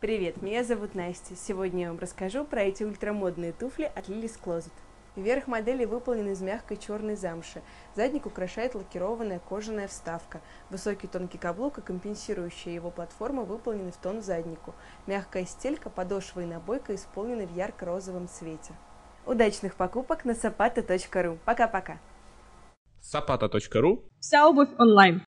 Привет, меня зовут Настя. Сегодня я вам расскажу про эти ультрамодные туфли от Lily's Closet. Верх модели выполнен из мягкой черной замши. Задник украшает лакированная кожаная вставка. Высокий тонкий каблук и компенсирующая его платформа выполнены в тон заднику. Мягкая стелька, подошва и набойка исполнены в ярко-розовом цвете. Удачных покупок на sapata.ru. Пока-пока. Sapata.ru. Вся обувь онлайн.